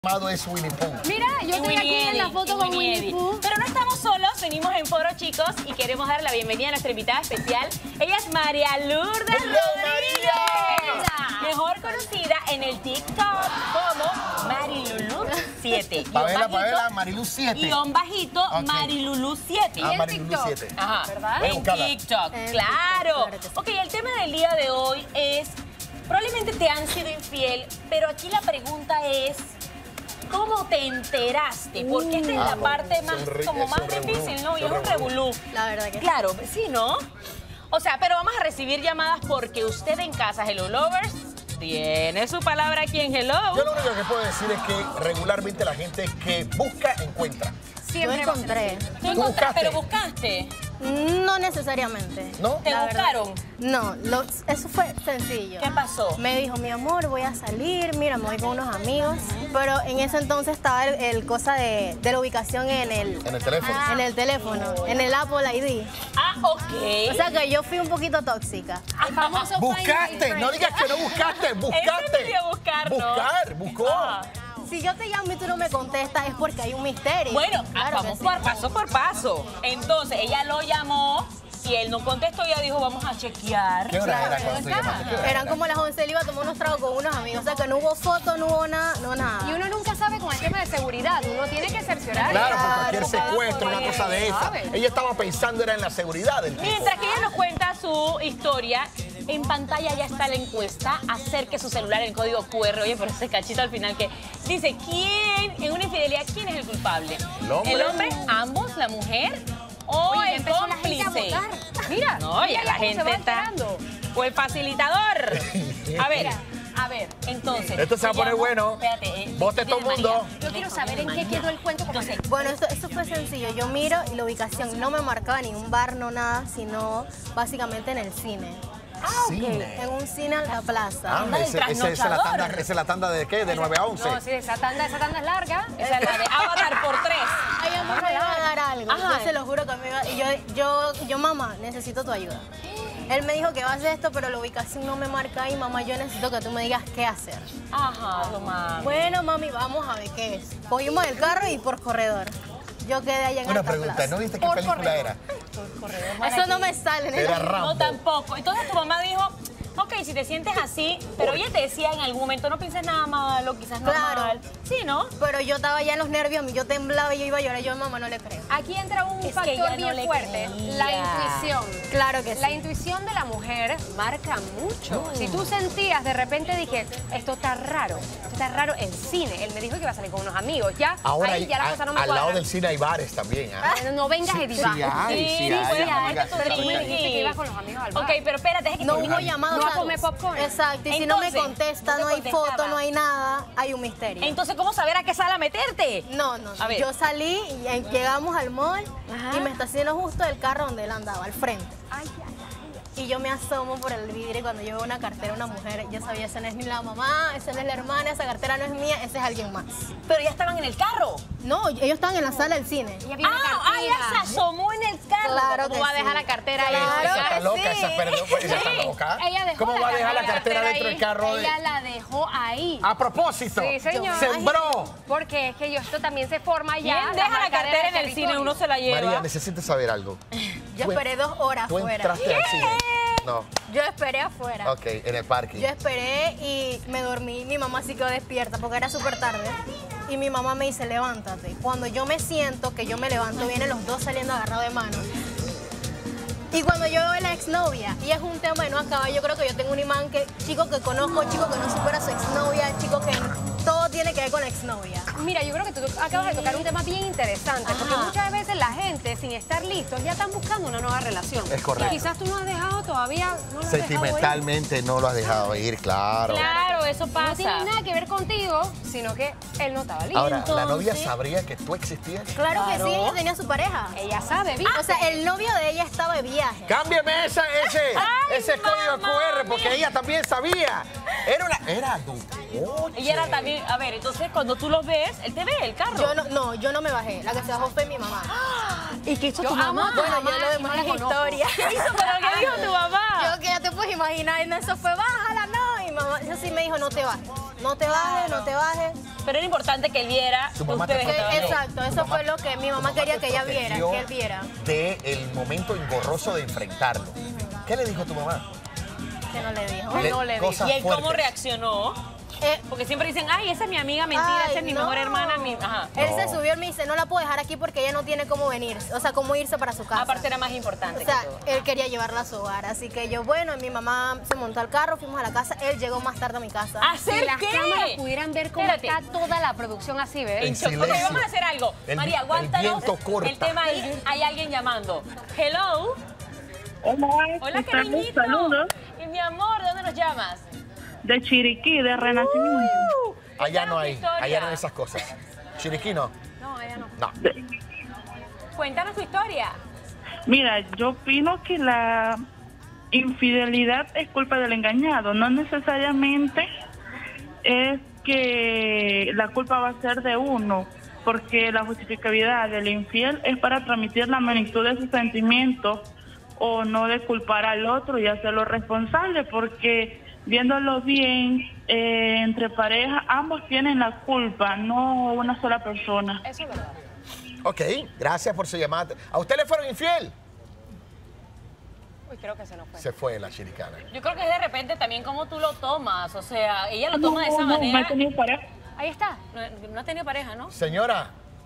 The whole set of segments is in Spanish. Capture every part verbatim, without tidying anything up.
llamado es Winnie Pooh. Mira, yo estoy aquí en la foto con Winnie Pooh. Pero no estamos solos, venimos en Foro, chicos, y queremos dar la bienvenida a nuestra invitada especial. Ella es María Lourdes Rodríguez, mejor conocida en el TikTok como Marilulu siete. Pavela, Pavela, Mariluz siete. Guión bajito, Okay. Marilulu siete. Ah, en Mariluz TikTok. siete. Ajá, ¿verdad? Voy a En buscarla. TikTok, En claro. TikTok, claro. Ok, el tema del día de hoy es, probablemente te han sido infiel, pero aquí la pregunta es, ¿cómo te enteraste? Porque esta es Ah, la no, parte es más, un re- como es más un revolú, difícil, ¿no? Y es es un un revolú. La verdad que Claro, sí, ¿no? O sea, pero vamos a recibir llamadas porque usted en casa, Hello Lovers, tiene su palabra aquí en Hello. Yo lo único que puedo decir es que regularmente la gente que busca, encuentra. yo encontré. ¿Tú ¿Tú encontraste, buscaste? pero buscaste? No necesariamente. ¿No? ¿Te La verdad. buscaron? No, lo- eso fue sencillo. ¿Qué pasó? Me dijo, mi amor, voy a salir, mira, me voy con unos amigos. Pero en ese entonces estaba el, el cosa de, de la ubicación en el, En el teléfono. en el teléfono, en el Apple I D. Ah, ok. O sea que yo fui un poquito tóxica. El famoso Buscaste, no digas que no buscaste, buscaste. Ese pidió buscar, ¿no? Buscar, buscó. Ah. Si yo te llamo y tú no me contestas es porque hay un misterio. Bueno, Claro que vamos sí. por paso por paso. Entonces, ella lo llamó y él no contestó, ella dijo, vamos a chequear. ¿Qué hora Claro, era cuando tú llamaste? ¿Qué hora Eran era? como las once, él iba a tomar unos tragos con unos amigos. O sea que no hubo foto, no hubo nada, no nada. Y uno nunca sabe con el tema de seguridad, uno tiene que cerciorar. Claro, por cualquier Claro, secuestro, una cosa de esa. ¿sabes? Ella estaba pensando era en la seguridad del tipo. Mientras que ella nos cuenta su historia, en pantalla ya está la encuesta. Acerque su celular el código cu erre. Oye, por ese cachito al final que dice, ¿quién, en una infidelidad, quién es el culpable? ¿El hombre? ¿El hombre, ambos, la mujer o Oye, ya el empezó la gente a cómplice? votar. Mira, No, ya mira la cómo se gente va está... enterando. O el facilitador. A ver, a ver, entonces... Esto se va a poner llamo- bueno. Espérate. eh, Vote todo el María. mundo. Yo quiero saber en qué quedó el cuento. Como Entonces, Bueno, esto, esto fue sencillo. Yo miro y la ubicación no me marcaba ni un bar, no nada, sino básicamente en el cine. Cine. En un cine en la plaza. Ah, Anda del ese- ese- esa es la trasnochador. tanda, esa es la tanda de qué? De nueve a once. No, sí, esa tanda, esa tanda es larga. esa es la de Avatar por tres. Ay, a mí me iba a dar algo. Ajá. Yo se lo juro que me iba. Y yo, yo, yo, mamá, necesito tu ayuda. Él me dijo que va a hacer esto, pero la ubicación no me marca ahí, mamá, yo necesito que tú me digas qué hacer. Ajá, lo más. Bueno, mami, vamos a ver qué es. Cogimos el carro y por corredor. Yo quedé allá en Una Alta pregunta, Plaza. ¿no viste qué Por película corredor. era? Eso no me sale. en el- Era Rambo. No, tampoco. Entonces tu mamá dijo, ok, si te sientes así, pero ella te decía en algún momento, no pienses nada malo, quizás no Claro. mal. Sí, ¿no? Pero yo estaba ya en los nervios, yo temblaba y yo iba a llorar. Yo, mamá, no le creo. Aquí entra un Es que factor ella no bien le fuerte, creía. la intuición. Claro que sí. La intuición de la mujer marca mucho. Si tú sentías, de repente dije, esto está raro, esto está raro en cine. Él me dijo que iba a salir con unos amigos, ya, Ahora ahí hay- ya la a- cosa no me al lado cuadra. del cine hay bares también. ¿ah? No, no vengas a edivar. Sí hay, sí, Sí, hay. puedes amiga, darte tu sí, Pero tú me sí. dijiste que ibas con los amigos al bar. Ok, pero espérate, es que No te- hubo llamado. No o a sea, comer popcorn. Exacto, y si no me Entonces, contesta, no te no hay contestaba. foto, no hay nada, hay un misterio. Entonces, ¿cómo saber a qué sala meterte? No, no, A ver. yo salí y eh, llegamos al mall Ajá. y me estacionó justo el carro donde él andaba, al frente. Ay, ay, ay. Y yo me asomo por el vidrio y cuando yo veo una cartera, una mujer, yo sabía, esa no es ni la mamá, esa no es la hermana, esa cartera no es mía, ese es alguien más. Pero ya estaban en el carro. No, ellos estaban en la sala del cine. Ella vio una Ah, ah, ella cartera. se asomó en el carro. Claro ¿Cómo que va a sí. dejar la cartera ahí? Claro Esa está que loca, sí. esa, perdió, esa está Sí. loca. Ella dejó ¿Cómo la va a dejar la cartera cartera dentro ahí. del carro? de- Ella la dejó ahí. A propósito, Sí, señor. sembró. Porque es que yo, esto también se forma ya. ¿Quién deja la marca de cartera en el territorio. cine? Uno se la lleva. María, necesito saber algo. Yo Tú en- esperé dos horas ¿Tú afuera. entraste al cine? No, Yo esperé afuera. ok, en el parking. Yo esperé y me dormí. Mi mamá sí quedó despierta porque era súper tarde. Y mi mamá me dice, levántate. Cuando yo me siento, que yo me levanto, vienen los dos saliendo agarrados de mano. Y cuando yo veo a la exnovia, y es un tema de no acaba, yo creo que yo tengo un imán que, chico que conozco, chico que no supera a su exnovia, chico que todo tiene que ver con la exnovia. Mira, yo creo que tú acabas de tocar un tema bien interesante, porque Ajá. muchas veces la gente, sin estar listos, ya están buscando una nueva relación. Es correcto. Y quizás tú no has dejado todavía, no lo has dejado Sentimentalmente no lo has dejado ir, claro. Claro, eso ir. pasa. No tiene nada que ver contigo, sino que él no estaba listo. Ahora, ¿la Entonces- novia sabría que tú existías? Claro, que Claro. sí, ella tenía su pareja. Ella sabe, ¿viste? O sea, el novio de ella estaba de viaje. Cámbiame esa, ese, Ay, ese código mamá cu erre, porque ella también sabía. Era una... Era adulto. Ella era también, a ver, entonces cuando tú los ves, él te ve el carro. Yo no, no, yo no me bajé. La que se bajó fue mi mamá. ¿Y qué hizo Yo tu amo mamá? a tu Bueno, mamá yo lo y demás no la es conozco. historia. ¿Qué hizo? ¿Pero qué dijo tu mamá? Yo que ya te puedes imaginar, en eso fue, bájala, no. Y mamá, eso sí me dijo, no te bajes. no te bajes, no te bajes. Pero era importante que él viera Tu que mamá te ustedes estaban protegió. bien. Exacto, eso Tu mamá- fue lo que mi mamá tu quería te que ella viera, protegió que él viera. De el momento engorroso de enfrentarlo. ¿Qué le dijo tu mamá? Que no le dijo. Le- no le dijo. cosas ¿Y él cómo fuertes. reaccionó? Eh, Porque siempre dicen, ay, esa es mi amiga, mentira, Ay, esa es mi no. mejor hermana. Mi... Ajá. Él No. se subió y me dice, no la puedo dejar aquí porque ella no tiene cómo venir, o sea, cómo irse para su casa. Aparte era más importante O sea, que todo. él quería llevarla a su hogar, así que yo, bueno, mi mamá se montó al carro, fuimos a la casa, él llegó más tarde a mi casa. ¿Hacer Si las qué? cámaras pudieran ver cómo Espérate. está toda la producción así, En ¿ves? shock. Ok, silencio. vamos a hacer algo. El- María, el aguántanos. viento corta. El tema ahí, hay alguien llamando. Hello. Hola, Hola, ¿qué tal? cariñito. Saludos Y mi amor, ¿de dónde nos llamas? de Chiriquí, de Renacimiento. Uh, Allá no cuéntanos hay, tu historia. allá no hay esas cosas. Chiriquí no. No, ella no. No. De- Cuéntanos tu historia. Mira, yo opino que la infidelidad es culpa del engañado, no necesariamente es que la culpa va a ser de uno, porque la justificabilidad del infiel es para transmitir la magnitud de sus sentimientos o no de culpar al otro y hacerlo responsable, porque viéndolo bien, eh, entre parejas, ambos tienen la culpa, no una sola persona. Eso es verdad. Ok, gracias por su llamada. ¿A usted le fueron infiel? Uy, creo que se nos fue. Se fue la chiricana. Yo creo que es de repente también cómo tú lo tomas. O sea, ella lo toma de No, esa no, no he manera. tenido pareja. Ahí está. No, no ha tenido pareja, ¿no? Señora.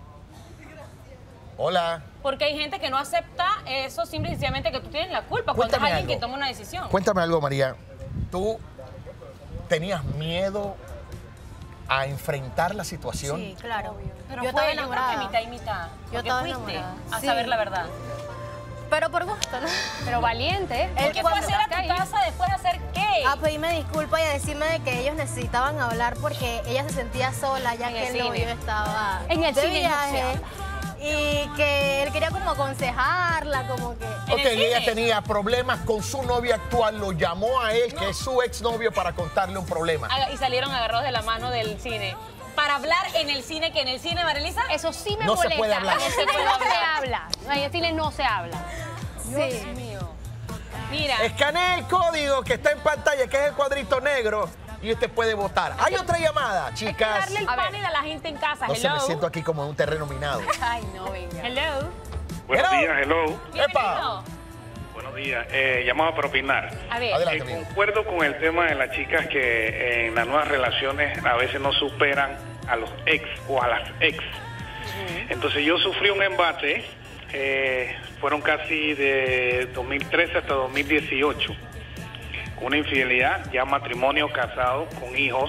Hola. Porque hay gente que no acepta eso simple y sencillamente que tú tienes la culpa cuando es Cuéntame alguien algo. que toma una decisión. Cuéntame algo, María. ¿Tú tenías miedo a enfrentar la situación? Sí, claro. Pero yo fue, estaba yo creo enamorada. que mitad y mitad. Yo Porque estaba fuiste enamorada. a Sí. saber la verdad. Pero por gusto, ¿no? Pero valiente. Él ¿Qué fue a cuando hacer a está tu ahí- casa después de hacer qué? A pedirme disculpas y a decirme de que ellos necesitaban hablar porque ella se sentía sola ya En que el el novio cine. estaba En el de cine no se viaje habla. y que él quería como aconsejarla, como que... ¿En Ok, el ella cine? tenía problemas con su novio actual, lo llamó a él, que es su exnovio, para contarle un problema. Aga- Y salieron agarrados de la mano del cine. Para hablar en el cine, que en el cine, Marilisa. Eso sí me No se molesta. puede hablar. En el cine no se habla. En el cine no se habla. Sí. Mira, Escanee el código que está en pantalla, que es el cuadrito negro, y usted puede votar. Hay otra llamada, hay que chicas. darle el A ver. panel a la gente en casa. No se me Hello. siento aquí como en un terreno minado. Ay, no, venga. Hello. Buenos Hello. días, hello. Bienvenido. Buenos días. Eh, llamaba para opinar. A ver. Adelante, Eh, amigo. concuerdo con el tema de las chicas que en las nuevas relaciones a veces no superan a los ex o a las ex. Entonces yo sufrí un embate, eh, fueron casi de dos mil trece hasta dos mil dieciocho, con una infidelidad, ya matrimonio casado, con hijos,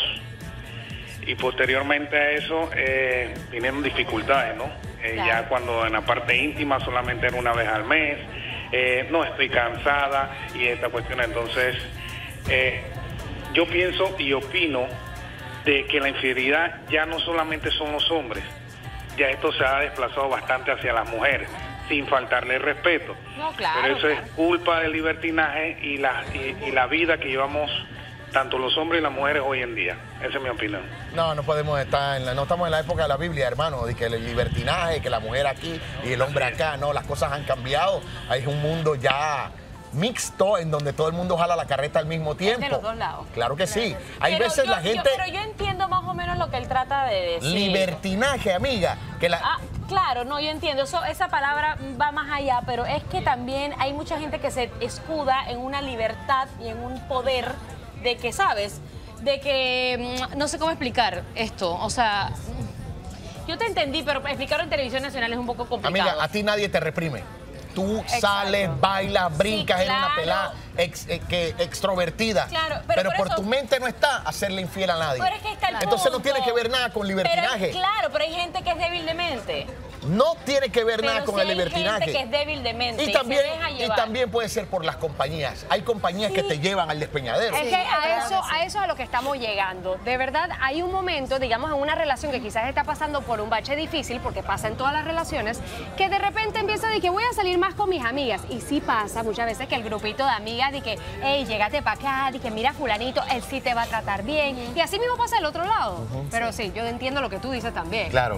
y posteriormente a eso eh, vinieron dificultades, ¿no? Eh, Claro. Ya cuando en la parte íntima solamente era una vez al mes, eh, no estoy cansada y esta cuestión, entonces eh, yo pienso y opino de que la infidelidad ya no solamente son los hombres, ya esto se ha desplazado bastante hacia las mujeres, sin faltarle respeto. No, claro, Pero eso claro. es culpa del libertinaje y la, y, y la vida que llevamos tanto los hombres y las mujeres hoy en día. Esa es mi opinión. No, no podemos estar en la, no estamos en la época de la Biblia, hermano, de que el libertinaje, que la mujer aquí y el hombre acá, no, las cosas han cambiado. Hay un mundo ya mixto en donde todo el mundo jala la carreta al mismo tiempo. de los dos lados. Claro que sí. Hay Pero veces yo- la yo- gente pero yo entiendo más o menos lo que él trata de decir. libertinaje, amiga, que la Ah, claro, no, yo entiendo. Eso, esa palabra va más allá, pero es que también hay mucha gente que se escuda en una libertad y en un poder de que, ¿sabes? De que, mm, no sé cómo explicar esto. O sea, mm, yo te entendí, pero explicarlo en televisión nacional es un poco complicado. amiga, a ti nadie te reprime. Tú sales, bailas, brincas, eres una claro. pelada ex- eh, que extrovertida. Claro, pero por por eso- tu mente no está hacerle infiel a nadie. Pero es que está el Entonces no punto. tiene que ver nada con libertinaje. Pero, claro, pero hay gente que es débil de mente. No tiene que ver Pero nada con sí el hay libertinaje. gente que es débil de mente y Y se también, deja y llevar. también puede ser por las compañías. Hay compañías que te llevan al despeñadero. Es Sí, que a claro eso, que sí. a eso es a lo que estamos llegando. De verdad, hay un momento, digamos, en una relación que quizás está pasando por un bache difícil, porque pasa en todas las relaciones, que de repente empieza de que voy a salir más con mis amigas. Y sí pasa muchas veces que el grupito de amigas de que, hey, llégate para acá, de que mira fulanito, él sí te va a tratar bien. Y así mismo pasa del otro lado. Pero sí, yo entiendo lo que tú dices también. Claro.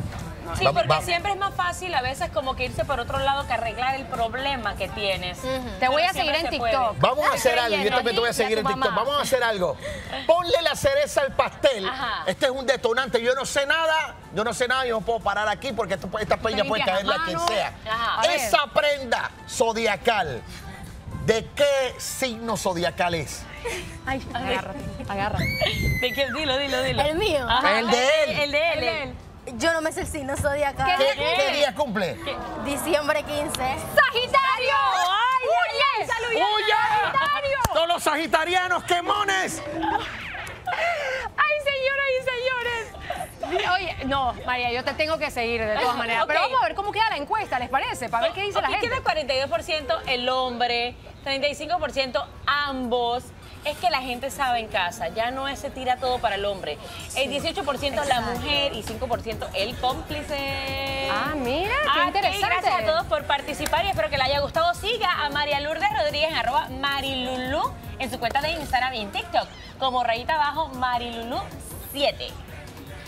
Sí, Va- porque va- siempre es más fácil a veces como que irse por otro lado que arreglar el problema que tienes. Te voy Pero a seguir siempre en se TikTok. puede. Vamos a hacer algo, yo creyendo también te voy a a ti y a seguir en tu TikTok. mamá. Vamos a hacer algo. Ponle la cereza al pastel. Ajá. Este es un detonante. Yo no sé nada, yo no sé nada, yo no puedo parar aquí porque esto, esta peña puede limpias caerle las a quien manos. sea. Ajá. A ver. Esa prenda zodiacal, ¿de qué signo zodiacal es? Ay, agárrate, agárrate. ¿De qué? Dilo, dilo, dilo. El mío. Ajá, El de él. El de él. El de él. Yo no me sé el signo zodiacal. ¿Qué, ¿Qué? qué día cumple? Diciembre quince. ¡Sagitario! ¡Ay, ¡Huye! ¡Saludiana! ¡Huya! ¡Sagitario! ¡Todos los sagitarianos, quemones! ¡Ay, señoras y señores! Oye, no, María, yo te tengo que seguir de todas maneras. Pero Ok. vamos a ver cómo queda la encuesta, ¿les parece? Para ver qué dice la Aquí gente. queda cuarenta y dos por ciento el hombre, treinta y cinco por ciento ambos. Es que la gente sabe en casa, ya no es se tira todo para el hombre. El dieciocho por ciento la mujer y cinco por ciento el cómplice. Ah, mira, qué Ah, ok, interesante. gracias a todos por participar y espero que les haya gustado. Siga a María Lourdes Rodríguez en arroba Marilulú en su cuenta de Instagram y en TikTok como rayita abajo Marilulú siete.